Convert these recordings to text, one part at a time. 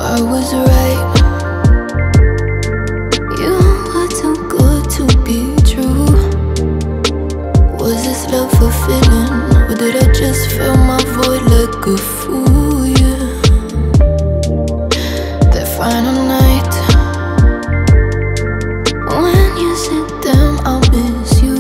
I was right. You were too good to be true. Was this love fulfilling, or did I just fill my void like a fool? Yeah. That final night when you said, damn, I'll miss you,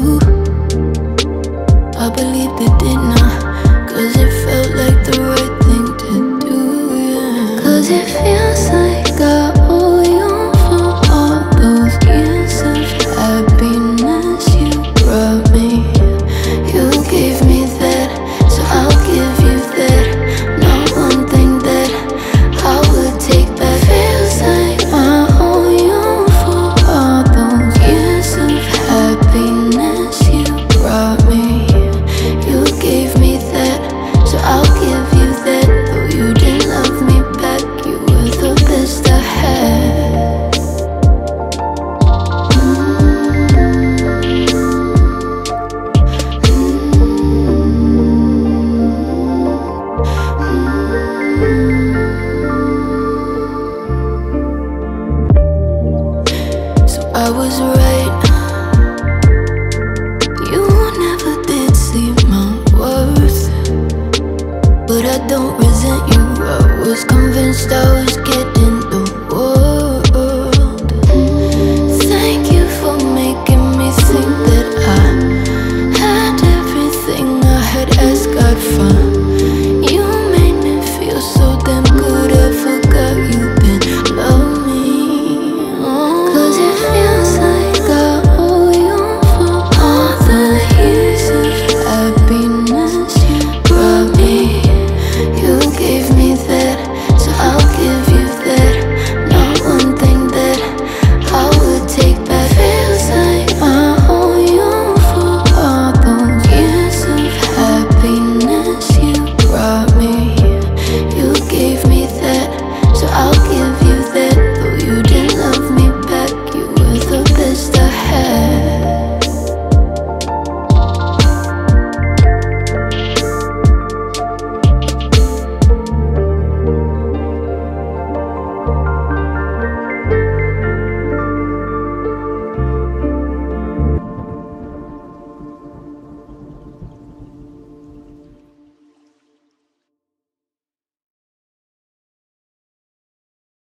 I believed it, didn't I? 'Cause it felt like the right thing to do, yeah. 'Cause it feels like I owe you for all those years of happiness you brought me. You gave me that, so I'll give you that. Not one thing that I would take back. Feels like I owe you for all those years of happiness you brought me. You gave me that, so I'll give you that. Though you didn't love me back, you were the best I had. So I was right. You never did see my worth, but I don't resent you. I was convinced I was